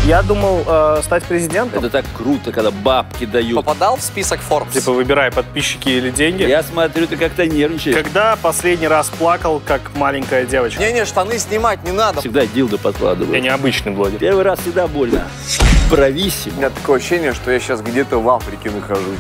Я думал стать президентом. Это так круто, когда бабки дают. Попадал в список Forbes? Типа выбирай, подписчики или деньги. Я смотрю, ты как-то нервничаешь. Когда последний раз плакал, как маленькая девочка? Не-не, штаны снимать не надо. Всегда дилдо подкладываю. Я необычный блогер. Первый раз всегда больно. У Брависсимо. меня такое ощущение, что я сейчас где-то в Африке нахожусь.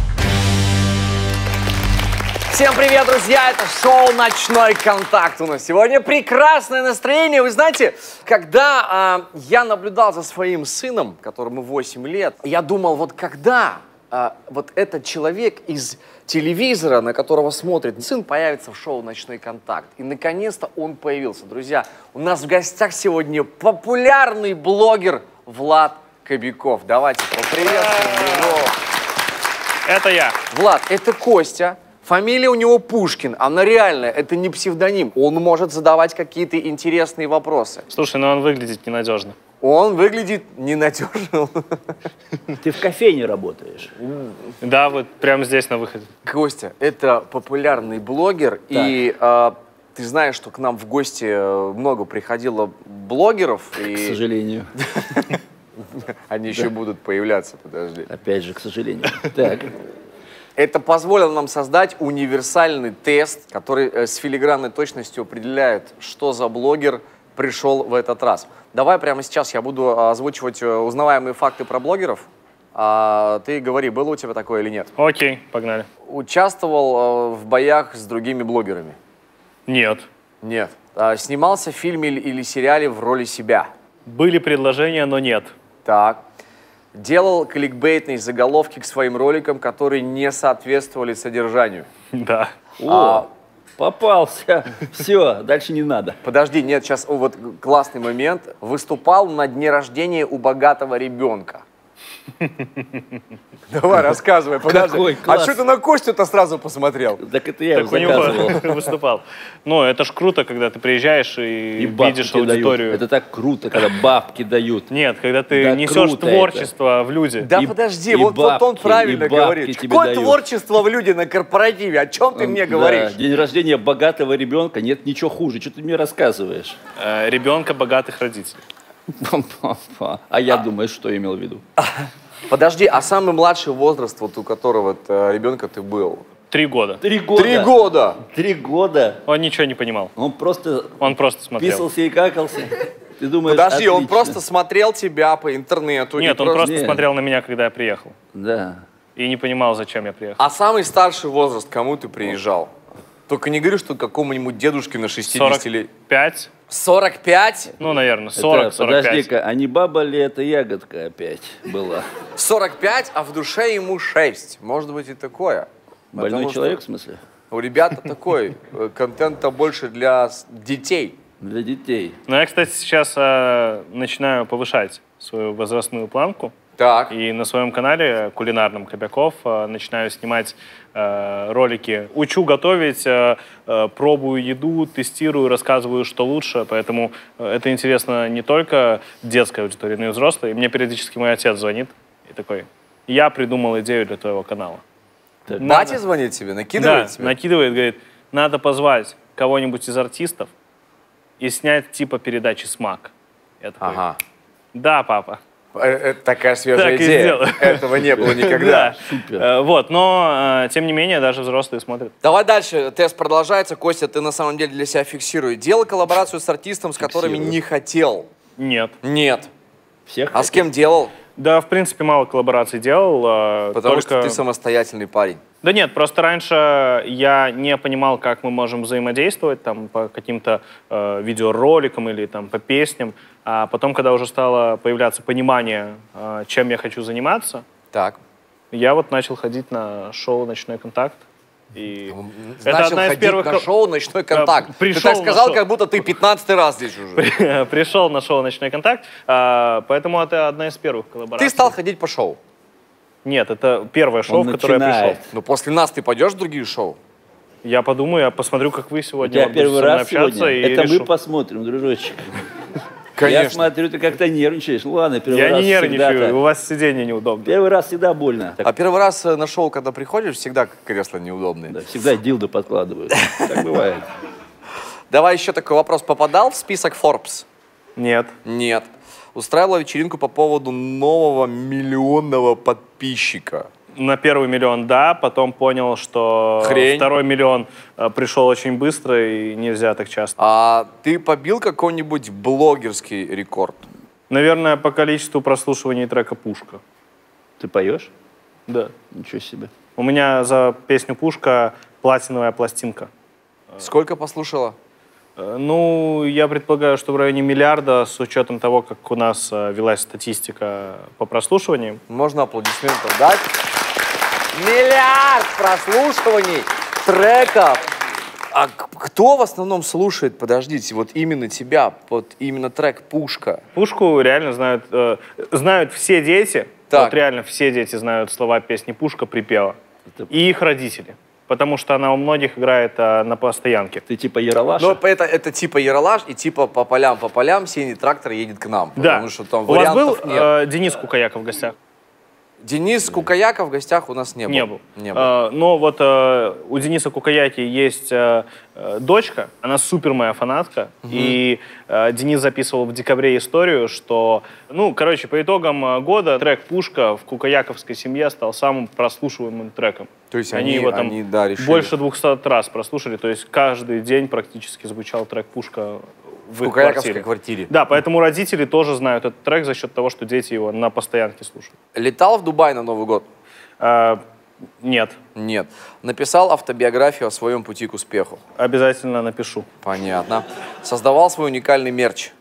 Всем привет, друзья! Это шоу «Ночной контакт» у нас сегодня. Прекрасное настроение. Вы знаете, когда я наблюдал за своим сыном, которому 8 лет, я думал, вот когда вот этот человек из телевизора, на которого смотрит сын, появится в шоу «Ночной контакт». И наконец-то он появился. Друзья, у нас в гостях сегодня популярный блогер Влад Кобяков. Давайте поприветствуем его. Это я. Влад, это Костя. Фамилия у него Пушкин, она реальная, это не псевдоним. Он может задавать какие-то интересные вопросы. Слушай, ну он выглядит ненадежно. Он выглядит ненадежно. Ты в кофейне работаешь. Да, вот прямо здесь на выходе. Костя, это популярный блогер, и ты знаешь, что к нам в гости много приходило блогеров. К сожалению. Они еще будут появляться, подожди. Опять же, к сожалению. Так. Это позволило нам создать универсальный тест, который с филигранной точностью определяет, что за блогер пришел в этот раз. Давай прямо сейчас я буду озвучивать узнаваемые факты про блогеров. Ты говори, было у тебя такое или нет? Окей, погнали. Участвовал в боях с другими блогерами? Нет. Нет. Снимался в фильме или сериале в роли себя? Были предложения, но нет. Так. Делал кликбейтные заголовки к своим роликам, которые не соответствовали содержанию? Да. О, попался. Все, дальше не надо. Подожди, нет, сейчас вот классный момент. Выступал на дне рождения у богатого ребенка. Давай, рассказывай, подожди. Какой А класс. что ты на Костю-то сразу посмотрел? Так это я Так у его заказывал. него выступал. Ну, это ж круто, когда ты приезжаешь и бабки видишь тебе дают. аудиторию. Это так круто, когда бабки дают. Нет, когда ты Да несешь круто творчество в люди. Да И- подожди, и вот он бабки, правильно и бабки говорит. тебе Какое дают. творчество в люди на корпоративе? О чем ты мне говоришь? Да, день рождения богатого ребенка, нет ничего хуже. Что ты мне рассказываешь? Ребенка богатых родителей. А я думаю, что имел в виду? Подожди, а самый младший возраст, вот у которого ребенка ты был? 3 года. 3 года. 3 года! 3 года. Он ничего не понимал. Он просто Он просто смотрел. писался и какался. Ты думаешь, Подожди, он отлично. просто смотрел тебя по интернету? и Нет, он просто Нет. смотрел на меня, когда я приехал. Да. И не понимал, зачем я приехал. А самый старший возраст, кому ты приезжал? Только не говори, что какому-нибудь дедушке на 60 лет. 45? 45? Ну, наверное, 40-45. Подожди-ка, а не баба ли это ягодка опять была? 45, а в душе ему 6. Может быть и такое. Больной Потому человек, в что смысле? у ребят такой контент-то больше для детей. Для детей. Ну, я, кстати, сейчас начинаю повышать свою возрастную планку. Так. И на своем канале кулинарном Кобяков начинаю снимать ролики. Учу готовить, пробую еду, тестирую, рассказываю, что лучше. Поэтому это интересно не только детской аудитории, но и взрослой. И мне периодически мой отец звонит и такой: я придумал идею для твоего канала. Так. Батя звонит тебе, накидывает Да, тебе? накидывает, говорит, надо позвать кого-нибудь из артистов и снять типа передачи «Смак». Я такой: Ага. да, папа. Это такая свежая Так и идея. сделаю. Этого не было никогда. Супер. Вот, но тем не менее даже взрослые смотрят. Давай дальше. Тест продолжается. Костя, ты на самом деле для себя фиксируй. Делал коллаборацию с артистом, с которыми Фиксирую. не хотел? Нет. Нет. Всех А с кем делал? Да, в принципе, мало коллабораций делал. Потому только... что ты самостоятельный парень. Да нет, просто раньше я не понимал, как мы можем взаимодействовать там, по каким-то видеороликам или там, по песням. А потом, когда уже стало появляться понимание, чем я хочу заниматься, Так. я вот начал ходить на шоу «Ночной контакт». И это Начал одна из ходить первых... на шоу «Ночной контакт». Ты пришел так на сказал, шоу. как будто ты 15-й раз здесь уже. Пришел на шоу «Ночной контакт», поэтому это одна из первых коллабораций. Ты стал ходить по шоу. Нет, это первое шоу, Он в которое я начинает. пришел. Но после нас ты пойдешь в другие шоу? Я подумаю, я посмотрю, как вы У сегодня тебя вот будете первый со мной раз общаться, сегодня? и Это решу. мы посмотрим, дружочек. Конечно. Я смотрю, ты как-то нервничаешь. Ну ладно, первый Я раз не нервничаю, всегда-то. у вас сиденье неудобно. Первый раз всегда больно. А первый раз на шоу, когда приходишь, всегда кресла неудобные. Да, всегда дилдо подкладывают. Так бывает. Давай еще такой вопрос. Попадал в список Forbes? Нет. Нет. Устраивала вечеринку по поводу нового миллионного подписчика. На первый миллион, да, потом понял, что Хрень. второй миллион пришел очень быстро и нельзя так часто. А ты побил какой-нибудь блогерский рекорд? Наверное, по количеству прослушиваний трека «Пушка». Ты поешь? Да. Ничего себе. У меня за песню «Пушка» платиновая пластинка. Сколько послушала? Ну, я предполагаю, что в районе миллиарда, с учетом того, как у нас велась статистика по прослушиваниям. Можно аплодисментов дать? Миллиард прослушиваний треков. А кто в основном слушает, подождите, вот именно тебя, вот именно трек «Пушка»? «Пушку» реально знают все дети. Так. Вот реально все дети знают слова песни «Пушка» припева. Это- И их родители. Потому что она у многих играет на постоянке. Ты типа Яралаша? Ну, это типа Ералаш и типа по полям синий трактор едет к нам. Да. Потому что там У вас был вариантов нет. Денис Кукаяков в гостях? Денис Кукаяков в гостях у нас не был. Не был. Не был. Но вот у Дениса Кукаяки есть дочка, она супер моя фанатка, и Денис записывал в декабре историю, что, ну, короче, по итогам года трек «Пушка» в кукаяковской семье стал самым прослушиваемым треком. То есть Они его там да, решили. больше 200 раз прослушали, то есть каждый день практически звучал трек «Пушка» в их Кукаяковской квартире. Да, поэтому родители тоже знают этот трек за счет того, что дети его на постоянке слушают. Летал в Дубай на Новый год? Нет, Нет. Написал автобиографию о своем пути к успеху? обязательно напишу. Понятно. Создавал свой уникальный мерч?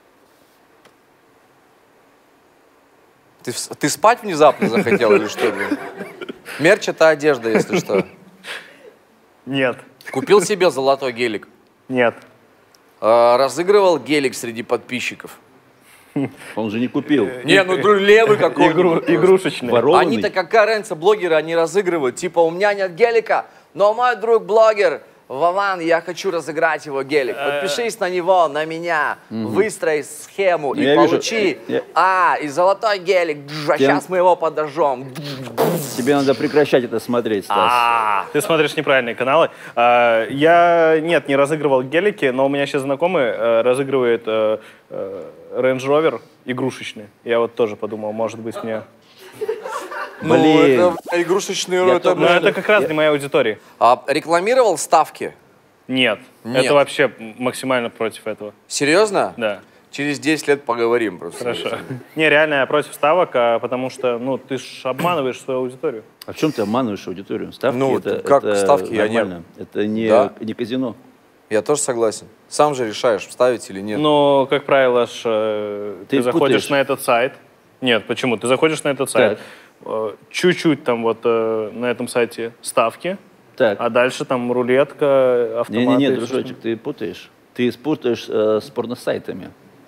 Ты спать внезапно захотел или что? Мерч — это одежда, если что. Нет, Купил себе золотой гелик? нет. Разыгрывал гелик среди подписчиков? Он же не купил. Не, ну левый какой-нибудь. Игрушечный. Ворованный. Они-то какая разница, блогеры, они разыгрывают. Типа, у меня нет гелика, но мой друг блогер Вован, я хочу разыграть его гелик. Подпишись на него, на меня, выстрой схему и Я вижу, получи. И золотой гелик, а сейчас мы его подожжем. Тебе надо прекращать это смотреть, Стас. Ты смотришь неправильные каналы. Я, нет, не разыгрывал гелики, но у меня сейчас знакомый разыгрывает Range Rover игрушечный. Я вот тоже подумал, может быть, мне... Ну, Блин. это игрушечный Я рот. только- Но это как раз для моей аудитории. Рекламировал ставки? Нет, Нет. это вообще максимально против этого. Серьезно? Да. Через 10 лет поговорим просто. Хорошо. Не, реально, я против ставок, потому что, ну, ты ж обманываешь свою аудиторию. А в чем ты обманываешь аудиторию? Ставки Ну, это, как это ставки? Я не- нормально. Это не, Да. не казино. Я тоже согласен. Сам же решаешь, вставить или нет. Но, как правило, ты заходишь путаешь. на этот сайт. Нет, почему? Ты заходишь на этот сайт, чуть-чуть там вот на этом сайте ставки, Так. а дальше там рулетка, автоматы. Не-не-не, и всё дружочек, ты путаешь. Ты спутаешь с порносайтами.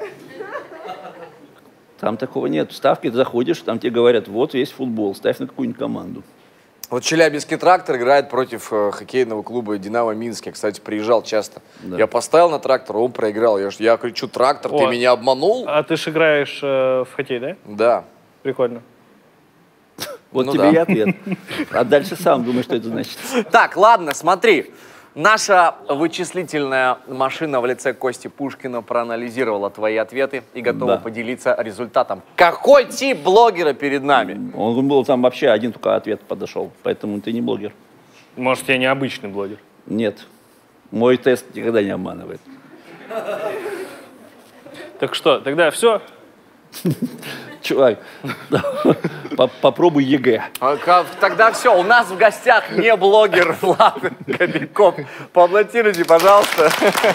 Там такого нет. Ставки, ты заходишь, там тебе говорят, вот есть футбол, ставь на какую-нибудь команду. Вот Челябинский трактор играет против хоккейного клуба «Динамо Минск». Я, кстати, приезжал часто. Да. Я поставил на трактор, он проиграл. Я кричу: трактор, ты О. меня обманул? А ты ж играешь в хоккей, да? Да. Прикольно. Вот Ну тебе да. и ответ. А дальше сам думаешь, что это значит. Так, ладно, смотри. Наша вычислительная машина в лице Кости Пушкина проанализировала твои ответы и готова Да. поделиться результатом. Какой тип блогера перед нами? Он был там вообще один только ответ подошел, поэтому ты не блогер. Может, я необычный блогер. Нет. Мой тест никогда не обманывает. Так что, тогда все? Чувак, попробуй ЕГЭ. Тогда все, у нас в гостях не блогер Влад Кобяков. Поаплодируйте, пожалуйста.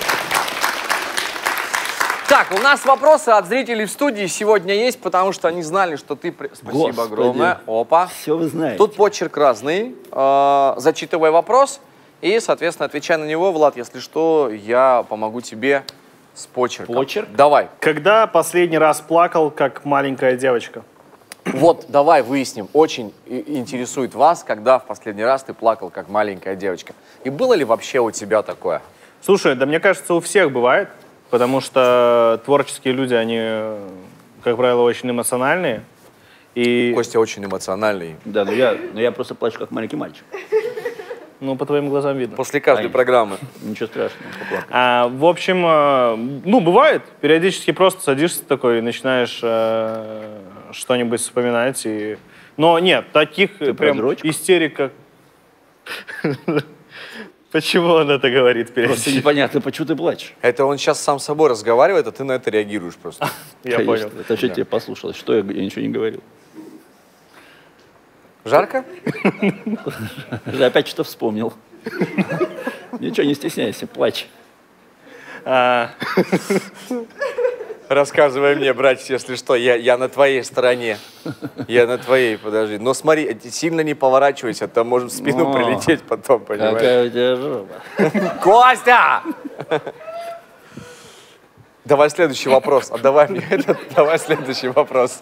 Так, у нас вопросы от зрителей в студии сегодня есть, потому что они знали, что ты... Спасибо Господи. огромное. Опа. Все вы знаете. Тут почерк разный. Зачитывай вопрос и, соответственно, отвечай на него. Влад, если что, я помогу тебе с почерком. Почерк? Давай. Когда последний раз плакал, как маленькая девочка? Вот, давай выясним. Очень интересует вас, когда в последний раз ты плакал, как маленькая девочка. И было ли вообще у тебя такое? Слушай, да мне кажется, у всех бывает, потому что творческие люди, они, как правило, очень эмоциональные. И Костя очень эмоциональный. Да, но я просто плачу как маленький мальчик. Ну, по твоим глазам видно. После каждой программы. Ничего страшного. Поплакать. В общем, ну, бывает. Периодически просто садишься такой и начинаешь что-нибудь вспоминать. Но нет, таких про прям дрочку? истерик, как... Почему он это говорит Просто периодически? непонятно, почему ты плачешь. Это он сейчас сам с собой разговаривает, а ты на это реагируешь просто. Я Конечно. понял. Это что тебе послушалось? Что я ничего не говорил? Жарко? Ты опять что вспомнил. Ничего, не стесняйся, плачь. Рассказывай мне, братец, если что, я на твоей стороне. Я на твоей, подожди. Но смотри, сильно не поворачивайся, там может в спину О, прилететь потом, понимаешь? Какая у тебя жопа. Костя! Давай следующий вопрос. Давай мне этот, давай следующий вопрос.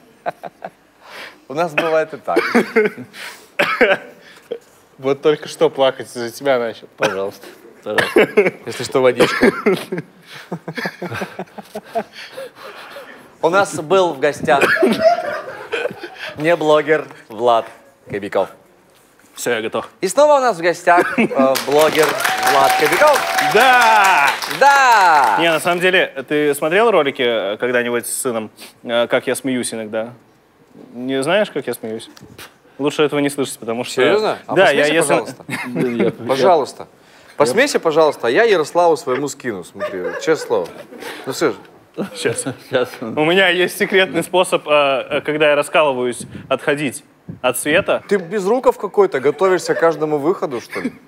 У нас бывает и так. Вот только что плакать за тебя начал. Пожалуйста. Пожалуйста. Если что, водичка. У нас был в гостях не блогер Влад Кобяков. Все, я готов. И снова у нас в гостях блогер Влад Кобяков. Да! Да! Не, на самом деле, ты смотрел ролики когда-нибудь с сыном, как я смеюсь иногда? Не знаешь, как я смеюсь? Лучше этого не слышать, потому что... Серьезно? А Да, посмейся, если... пожалуйста. Пожалуйста. Посмейся, пожалуйста, а я Ярославу своему скину, смотри, честное слово. Ну слушай, Сейчас. Сейчас. У меня есть секретный способ, когда я раскалываюсь, отходить от света. ты безруков какой-то, готовишься к каждому выходу, что ли?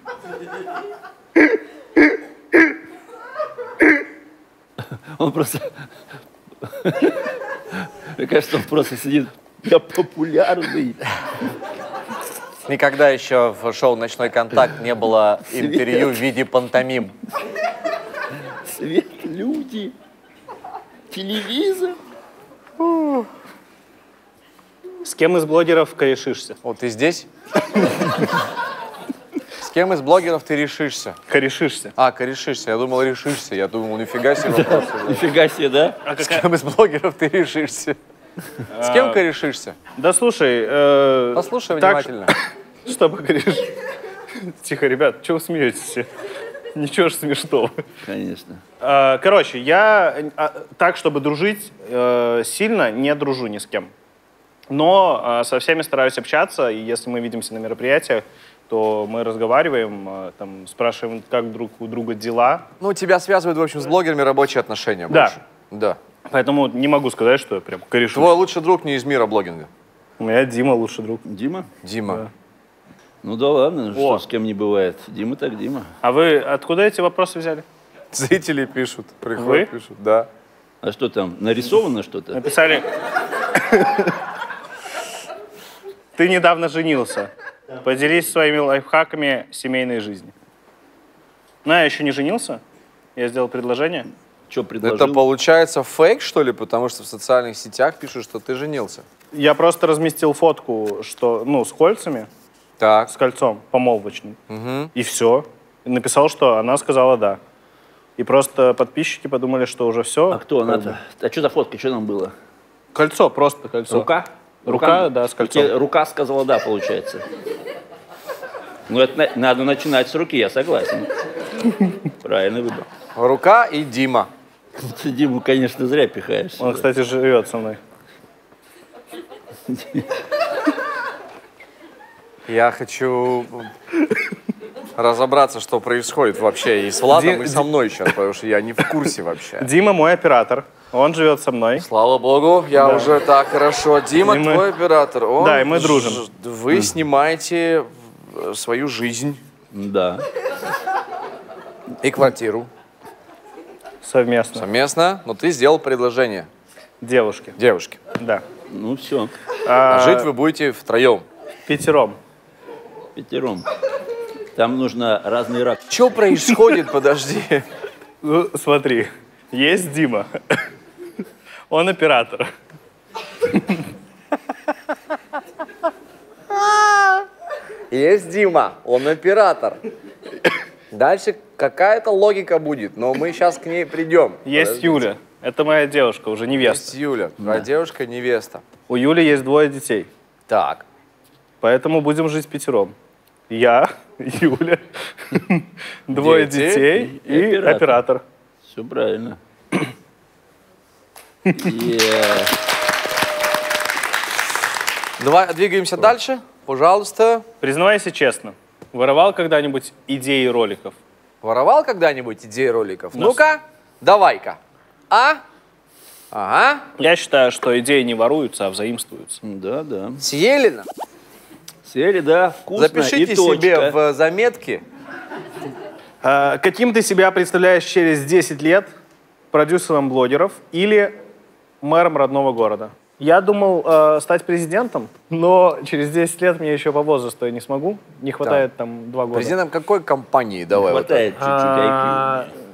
Он просто... Мне кажется, он просто сидит. Я популярный. Никогда еще в шоу «Ночной контакт» не было интервью в виде пантомим. Свет, люди, телевизор. С кем из блогеров корешишься? Вот ты здесь? С кем из блогеров ты решишься? Корешишься. А, корешишься. Я думал, решишься. Я думал, нифига себе вопрос. Нифига себе, да? А С кем из блогеров ты решишься? С кем корешишься? Да слушай, Послушай так, внимательно. что покорешишь? Тихо, ребят, чего вы смеетесь все? Ничего ж смешного. Конечно. Короче, я так, чтобы дружить, сильно не дружу ни с кем. Но со всеми стараюсь общаться, и если мы видимся на мероприятиях, то мы разговариваем, там, спрашиваем, как друг у друга дела. Ну, тебя связывают, в общем, с блогерами рабочие отношения Да. больше. Да. Поэтому не могу сказать, что я прям корешу. Твой лучший друг не из мира блогинга. У меня Дима лучший друг. Дима? Дима. Да. Ну да ладно, что О. с кем не бывает. Дима так Дима. А вы откуда эти вопросы взяли? Зрители пишут, приходят, Вы? пишут. Да. А что там, нарисовано что-то? Написали... Ты недавно женился. Поделись своими лайфхаками семейной жизни. Ну, я еще не женился. Я сделал предложение. Что предложил? Это получается фейк, что ли? Потому что в социальных сетях пишут, что ты женился. Я просто разместил фотку, что, ну, с кольцами, Так. с кольцом помолвочным. Угу. И все. И написал, что она сказала да. И просто подписчики подумали, что уже все. А кто она-то? А что за фотка, что там было? Кольцо, просто кольцо. Рука? Рука, да, с кольцом. Рука сказала да, получается. Ну, это надо начинать с руки, я согласен. Правильный выбор. Рука и Дима. Ты Диму, конечно, зря пихаешь. Он, кстати, живет со мной. Я хочу разобраться, что происходит вообще и с Владом, и со мной сейчас, потому что я не в курсе вообще. Дима мой оператор. Он живет со мной. Слава богу, я Да. уже так хорошо. Дима, И мы- твой оператор. Он Да, и мы дружим. Вы снимаете свою жизнь Да. и квартиру Совместно. совместно, но ты сделал предложение Девушки. девушке. Да. Ну, все. А жить вы будете втроем. Пятером. Пятером. Там нужно разный рак. Что происходит? Подожди. Ну, смотри. Есть Дима. Он оператор. Есть Дима, он оператор. Дальше какая-то логика будет, но мы сейчас к ней придем. Есть Подождите. Юля. Это моя девушка, уже Есть невеста. Юля, твоя девушка невеста. У Юли есть 2 детей. Так. Поэтому будем жить пятером. Я, Юля, двое детей и оператор. Все правильно. Давай двигаемся дальше. Пожалуйста. Признавайся честно, воровал когда-нибудь идеи роликов? Воровал когда-нибудь идеи роликов? Ну-ка, давай-ка. Ага. Я считаю, что идеи не воруются, а взаимствуются. Да, да. Съели? Съели, да, вкусно. Запишите и точка. себе в заметки. Каким ты себя представляешь через 10 лет? Продюсером блогеров или мэром родного города? Я думал стать президентом, но через 10 лет мне еще по возрасту я не смогу. Не хватает там 2 года. Президентом какой компании? Давай. Не хватает чуть-чуть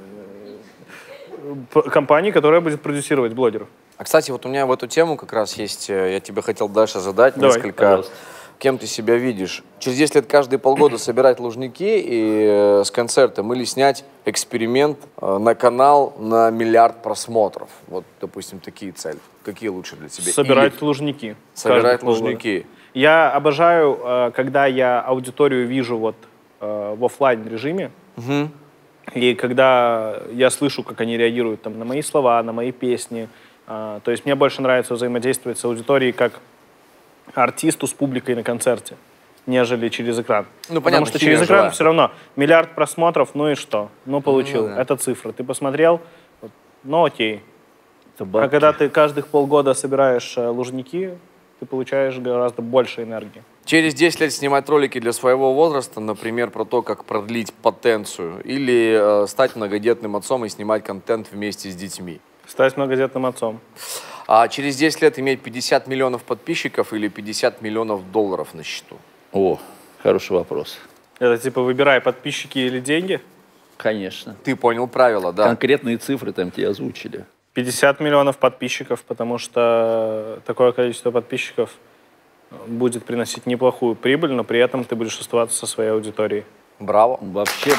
IQ. Компании, которая будет продюсировать блогеров. А, кстати, вот у меня в эту тему как раз есть, я тебе хотел дальше задать Давай, несколько, пожалуйста. кем ты себя видишь. Через 10 лет каждые полгода собирать Лужники и с концертом или снять эксперимент на канал на 1 миллиард просмотров. Вот, допустим, такие цели. Какие лучше для тебя? Собирать Или Лужники. собирать каждые полгода. Лужники. Я обожаю, когда я аудиторию вижу вот в офлайн режиме. Угу. И когда я слышу, как они реагируют там, на мои слова, на мои песни. То есть мне больше нравится взаимодействовать с аудиторией как артисту с публикой на концерте, нежели через экран. Ну, Потому понятно, что химия через экран живая. все равно 1 миллиард просмотров, ну и что? Ну, получил. Ну, да. Это цифра. Ты посмотрел, ну окей. Это А бабки. когда ты каждых полгода собираешь Лужники, ты получаешь гораздо больше энергии. Через 10 лет снимать ролики для своего возраста, например, про то, как продлить потенцию, или стать многодетным отцом и снимать контент вместе с детьми. Стать многодетным отцом. А через 10 лет иметь 50 миллионов подписчиков или 50 миллионов долларов на счету? О, хороший вопрос. Это типа выбирай, подписчики или деньги. Конечно. Ты понял правила, да? Конкретные цифры там тебе озвучили. 50 миллионов подписчиков, потому что такое количество подписчиков будет приносить неплохую прибыль, но при этом ты будешь оставаться со своей аудиторией. Браво. Вообще,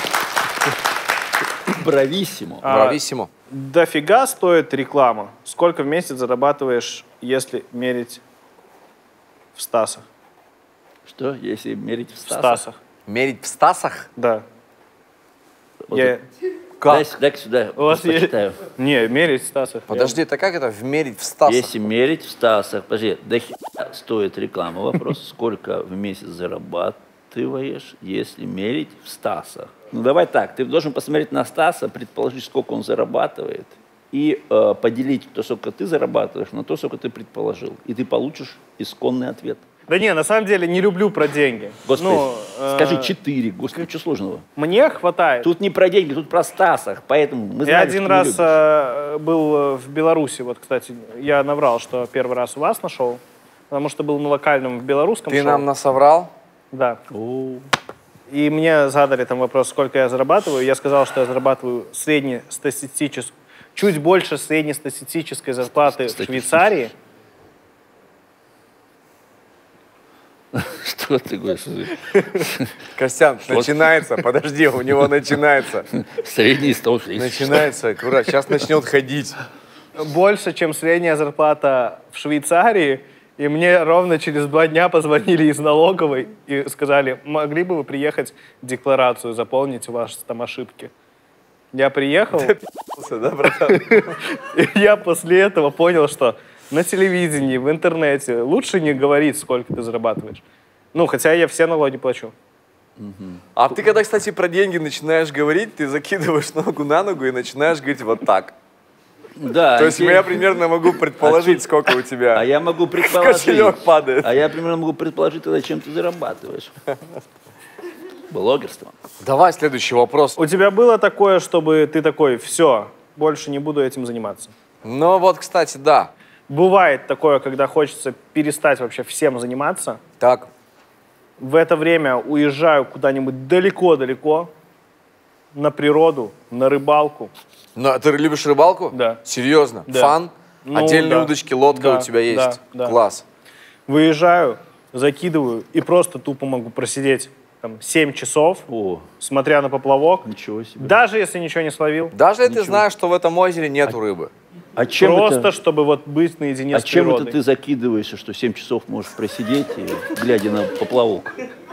брависсимо. Брависсимо. Дофига стоит реклама. Сколько в месяц зарабатываешь, если мерить в стасах? Что, если мерить в В стасах? стасах, Мерить в стасах? да. Вот Я... Дай сюда, У вас есть- почитаю. Не, мерить в стасах. Подожди, это как это вмерить в стасах? Если мерить в стасах, подожди, стоит реклама. Вопрос, сколько в месяц зарабатываешь, если мерить в стасах? Ну давай так, ты должен посмотреть на Стаса, предположить, сколько он зарабатывает, и поделить то, сколько ты зарабатываешь, на то, сколько ты предположил. И ты получишь исконный ответ. Да не, на самом деле не люблю про деньги. Господи, Ну, скажи 4, господи, что сложного? Мне хватает. Тут не про деньги, тут про Стасах, поэтому мы Я знаем, один что раз не любишь. был в Беларуси, вот, кстати, я наврал, что первый раз у вас на шоу, потому что был на локальном в белорусском Ты шоу. нам насоврал? Да. О, И мне задали там вопрос, сколько я зарабатываю. Я сказал, что я зарабатываю среднестатистическую, чуть больше среднестатистической зарплаты в Швейцарии. что ты говоришь? Костян, начинается, подожди, у него начинается. Средний стол. Начинается, аккурат, сейчас начнет ходить. Больше, чем средняя зарплата в Швейцарии. И мне ровно через 2 дня позвонили из налоговой и сказали, могли бы вы приехать декларацию заполнить, у вас там ошибки. Я приехал, Да, братан? и я после этого понял, что на телевидении, в интернете лучше не говорить, сколько ты зарабатываешь. Ну, хотя я все налоги плачу. А ты когда, кстати, про деньги начинаешь говорить, ты закидываешь ногу на ногу и начинаешь говорить вот так. Да. То есть я примерно могу предположить, сколько у тебя А я могу в предположить. кошелек падает. А я примерно могу предположить тогда, чем ты зарабатываешь. Блогерство. Давай следующий вопрос. У тебя было такое, чтобы ты такой, все, больше не буду этим заниматься? Ну вот, кстати, да. Бывает такое, когда хочется перестать вообще всем заниматься. Так. В это время уезжаю куда-нибудь далеко-далеко, на природу, на рыбалку. Но ты любишь рыбалку? Да. Серьезно? Да. Фан? Ну, Отдельные да. удочки, лодка Да, у тебя есть? да. Класс. Выезжаю, закидываю и просто тупо могу просидеть там 7 часов, О, смотря на поплавок, ничего себе. даже если ничего не словил. Даже если ты знаешь, что в этом озере нету рыбы. А чем Просто, это, чтобы вот быть наедине а с чем природой. это ты закидываешься, что 7 часов можешь просидеть, и, глядя на поплавок?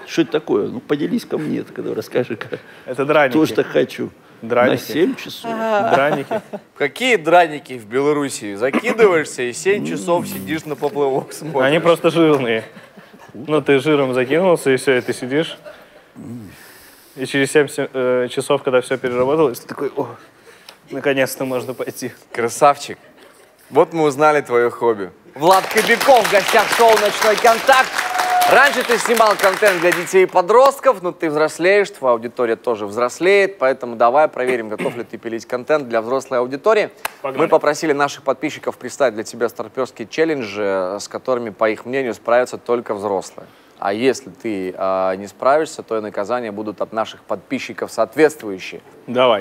Что это такое? Ну, поделись ко мне, когда расскажи-ка. Это драники. То, что хочу. Драники. На 7 часов. Драники. Какие драники в Белоруссии? Закидываешься и 7 часов сидишь на поплывок смотришь. Они просто жирные. Ну, ты жиром закинулся, и все, и ты сидишь. И через 7 часов, когда все переработалось, ты такой, о, наконец-то можно пойти. Красавчик. Вот мы узнали твое хобби. Влад Кобяков в гостях шоу «Ночной контакт». Раньше ты снимал контент для детей и подростков, но ты взрослеешь, твоя аудитория тоже взрослеет, поэтому давай проверим, готов ли ты пилить контент для взрослой аудитории. Погнали. Мы попросили наших подписчиков представить для тебя старперские челленджи, с которыми, по их мнению, справятся только взрослые. А если ты не справишься, то и наказания будут от наших подписчиков соответствующие. Давай.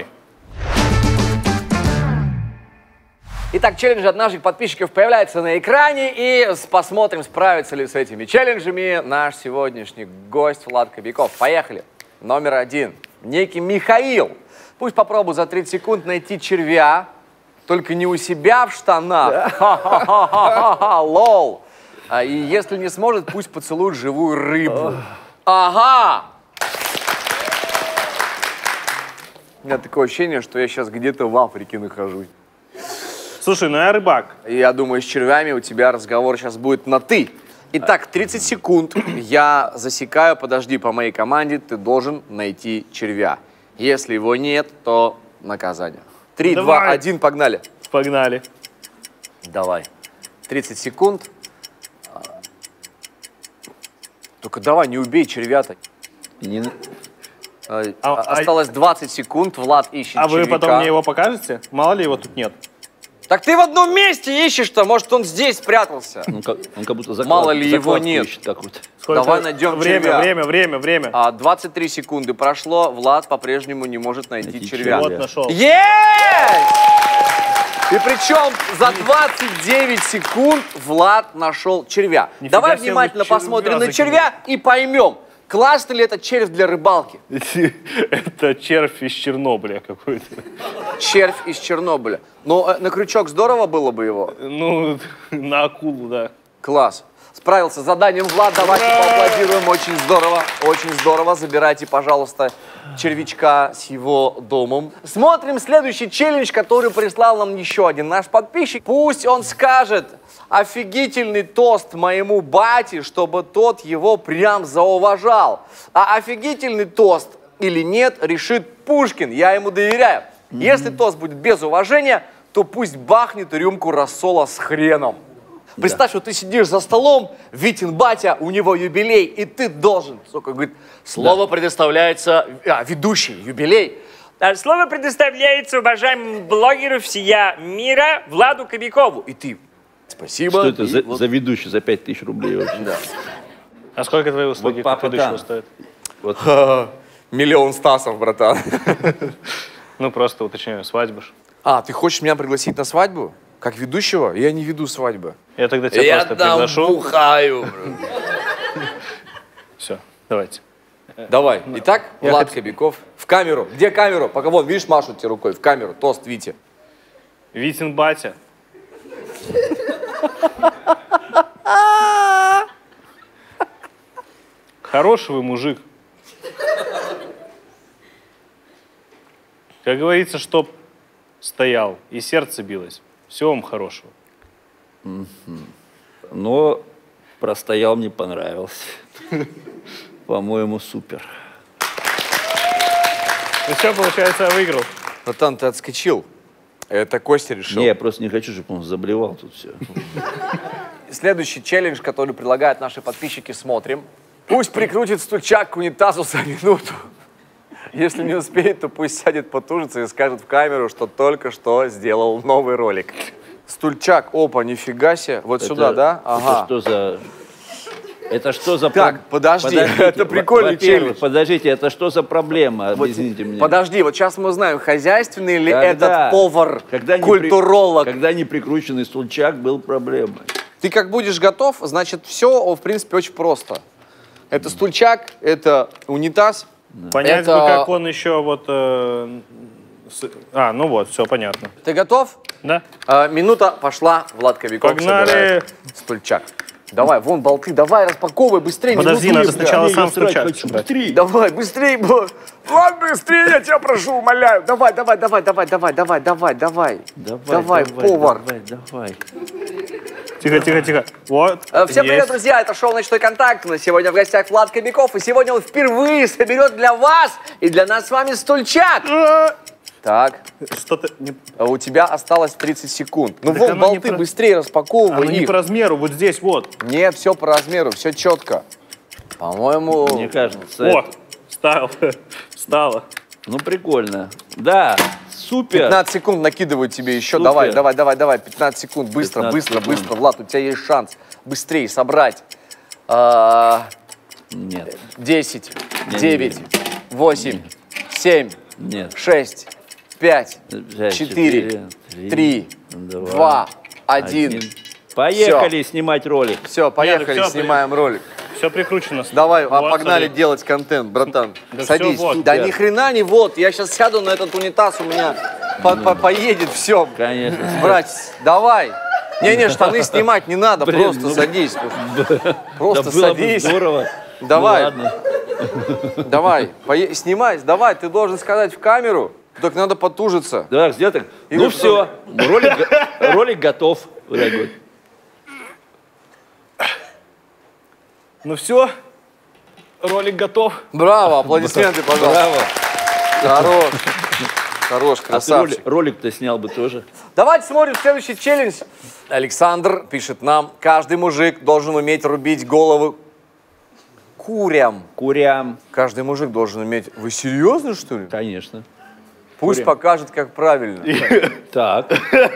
Итак, челленджи от наших подписчиков появляются на экране, и посмотрим, справится ли с этими челленджами наш сегодняшний гость Влад Кобяков. Поехали. Номер 1. Некий Михаил. Пусть попробует за 30 секунд найти червя, только не у себя в штанах. Ха-ха-ха-ха-ха, лол. И если не сможет, пусть поцелует живую рыбу. Ага! У меня такое ощущение, что я сейчас где-то в Африке нахожусь. Слушай, ну я рыбак. Я думаю, с червями у тебя разговор сейчас будет на «ты». Итак, 30 секунд. Я засекаю, подожди, по моей команде ты должен найти червя. Если его нет, то наказание. 3, 2, 1, погнали. Погнали. Давай. 30 секунд. Только давай, не убей червя-то. Осталось 20 секунд, Влад ищет червяка. А вы потом мне его покажете? Мало ли его тут нет. Так ты в одном месте ищешь-то, может, он здесь спрятался. Он как будто Мало ли его нет. Давай найдем червя. Время. 23 секунды прошло, Влад по-прежнему не может найти червя. Вот нашел. Есть! И причем за 29 секунд Влад нашел червя. Нифига Давай себе, внимательно вы червя посмотрим на закинули. червя и поймем, классный ли этот червь для рыбалки. Это червь из Чернобыля какой-то. Червь из Чернобыля. Но на крючок здорово было бы его. Ну, на акулу, да. Класс. Справился с заданием Влад, давайте поаплодируем. Очень здорово. Забирайте, пожалуйста, червячка с его домом. Смотрим следующий челлендж, который прислал нам еще один наш подписчик. Пусть он скажет офигительный тост моему бате, чтобы тот его прям зауважал. А офигительный тост или нет, решит Пушкин. Я ему доверяю. Если тост будет без уважения, то пусть бахнет рюмку рассола с хреном. Представь, что ты сидишь за столом, Витин батя, у него юбилей, и ты должен. Сука, говорит, слово предоставляется, ведущий, юбилей. Слово предоставляется уважаемому блогеру всея мира Владу Кобякову. И ты, спасибо. Что это и за ведущий за 5000 рублей вообще? Да. А сколько твои услуги Вот папа, ведущего да. стоят? Вот. Миллион стасов, братан. Ну, просто уточняю, свадьба ж. А, ты хочешь меня пригласить на свадьбу? Как ведущего? Я не веду свадьбы. Я тогда тебя просто приглашу. бухаю. Все, давайте. Давай. Итак, Я Влад Кобяков. В камеру. Где камеру? Пока вон, видишь, машут тебе рукой. В камеру. Тост, Витя. Витин батя. Хороший вы мужик. Как говорится, чтоб стоял и сердце билось. Всего вам хорошего. Но простоял, мне понравился. По-моему, супер. Ну все, получается, я выиграл. Братан, ты отскочил. Это Костя решил. Не, я просто не хочу, чтобы он заблевал тут все. Следующий челлендж, который предлагают наши подписчики, смотрим. Пусть прикрутит стульчак к унитазу за минуту. Если не успеет, то пусть сядет потужится и скажет в камеру, что только что сделал новый ролик. Стульчак, опа, нифига себе. Вот сюда, да? Ага. Это что за... Так, подожди, это прикольный челлендж. Подождите, это что за проблема? Объясните мне. Подожди, вот сейчас мы узнаем, хозяйственный ли Когда? этот повар, Когда культуролог. Когда неприкрученный стульчак был проблемой. Ты как будешь готов, значит, все, в принципе, очень просто. Это стульчак, это унитаз. Понять Это- бы, как он еще вот... ну вот, все понятно. Ты готов? Да? Минута пошла, Влад Кобяков Погнали! собирает стульчак. Давай, вон болты, давай, распаковывай, быстрее. Подожди, минуту надо есть, сначала да. сам включаться. Давай, быстрее, ладно, быстрее, я тебя прошу, умоляю. Давай, повар. Тихо. Вот. Всем привет, есть. друзья, это шоу «Ночной контакт». Сегодня в гостях Влад Кобяков, и сегодня он впервые соберет для вас и для нас с вами стульчак. Так, Что-то не... у тебя осталось 30 секунд. Ну Так вон, оно не болты, про- быстрее распаковывай Оно не их. по размеру, вот здесь вот. Нет, все по размеру, все четко. По-моему... Мне кажется, О, встало. ну прикольно. Да, супер. 15 секунд накидываю тебе еще. Супер. Давай. 15 секунд. Быстро, 15 секунд. быстро. Влад, у тебя есть шанс быстрее собрать. Нет, 10, Не, 9, 8, 7, нет. 6, 5, 5, 4, 3, 2, 1. Поехали снимать ролик. Все, поехали, всё, снимаем ролик. Все прикручено. Давай, Вот, погнали смотри. делать контент, братан. Да Садись. всё, вот. Да ни хрена не вот. Я сейчас сяду на этот унитаз, у меня поедет все. Конечно. Брать, давай. Не, штаны снимать не надо, Блин, просто ну, садись. Просто Да было бы садись. здорово. Давай. Ну, ладно. Давай, снимай, давай, ты должен сказать в камеру, только надо потужиться. Так, сделай так. И Ну вот все, ролик готов. Вот так вот. Ну все, ролик готов. Браво, аплодисменты, пожалуйста. Браво. Хорош, А ты красавчик. ролик-то снял бы тоже. Давайте смотрим следующий челлендж. Александр пишет нам, каждый мужик должен уметь рубить головы курям. Курям. Каждый мужик должен уметь. Вы серьезно, что ли? Конечно. Пусть курям. покажет, как правильно. Так,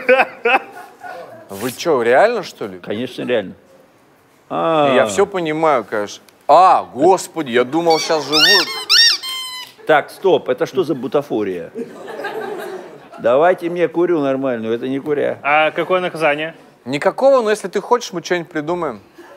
Вы что, реально, что ли? конечно, реально. Я все понимаю, конечно. Господи, я думал, сейчас живу. Так, стоп, это что за бутафория? Давайте мне курю нормальную, это не куря. А какое наказание? Никакого, но если ты хочешь, мы что-нибудь придумаем.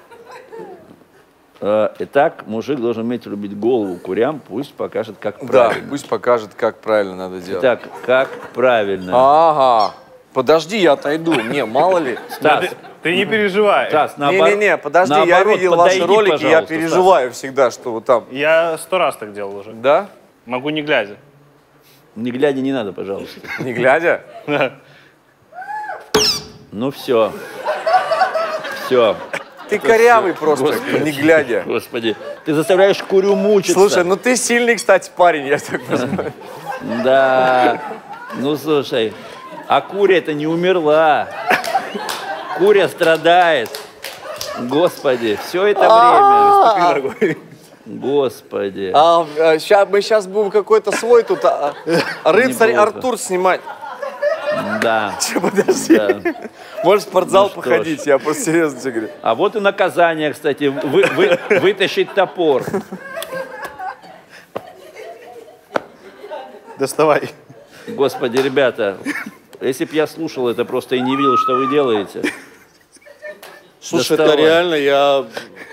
Итак, мужик должен уметь рубить голову курям, пусть покажет, как Да, правильно. пусть покажет, как правильно надо делать. Итак, как правильно. Ага. Подожди, я отойду. Не, мало ли. Стас, Ты не переживай. Стас, наоборот. Не-не-не, подожди, я наоборот, видел ваши подойди, ролики, я пожалуйста, переживаю всегда, что вот там. Я 100 раз так делал уже. Да? Могу не глядя. Стас. Не глядя не надо, пожалуйста. Не глядя? Ну все. Все. Ты корявый просто, не глядя. Господи, ты заставляешь курю мучиться. Слушай, ну ты сильный, кстати, парень, я так понимаю. Да. Ну слушай, а куря-то не умерла. Куря страдает. Господи, все это время. Господи. Мы сейчас будем какой-то свой тут рыцарь Неплохо. Артур снимать. Да. Че, подожди. Да. Можешь в спортзал Ну что походить, я просто серьезно тебе говорю. А вот и наказание, кстати, вытащить топор. Доставай. Господи, ребята, если б я слушал это просто и не видел, что вы делаете. Слушай, это Доставай. реально, я...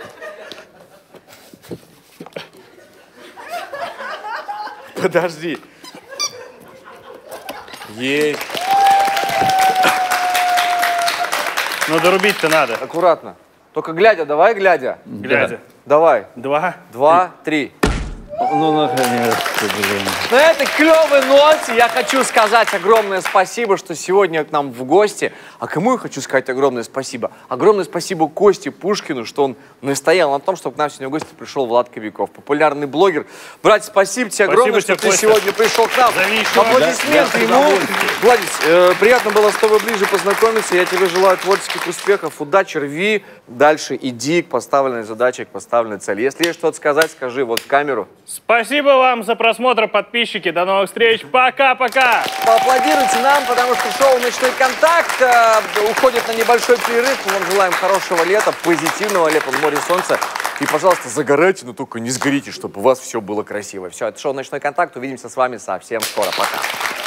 Подожди. Есть. Ну, дорубить-то надо. Аккуратно. Только глядя, давай глядя. Глядя. Давай. 2. 2, 3. Ну, наконец-то, блин. На этой клевой ноте я хочу сказать огромное спасибо, что сегодня к нам в гости. А кому я хочу сказать огромное спасибо? Огромное спасибо Косте Пушкину, что он настоял на том, чтобы к нам сегодня в гости пришел Влад Кобяков, популярный блогер. Брат, спасибо тебе огромное, тебе, что ты Костя. сегодня пришел к нам. Зови еще. Аплодисменты Да, с ему. удовольствием. Владис, приятно было с тобой ближе познакомиться. Я тебе желаю творческих успехов, удачи, рви. Дальше иди к поставленной задаче, к поставленной цели. Если есть что-то сказать, скажи вот в камеру. Спасибо вам за просмотр, подписчики. До новых встреч. Пока-пока. Поаплодируйте нам, потому что шоу «Ночной контакт» уходит на небольшой перерыв. Мы вам желаем хорошего лета, позитивного лета, в море солнца. И, пожалуйста, загорайте, но только не сгорите, чтобы у вас все было красиво. Все, это шоу «Ночной контакт». Увидимся с вами совсем скоро. Пока.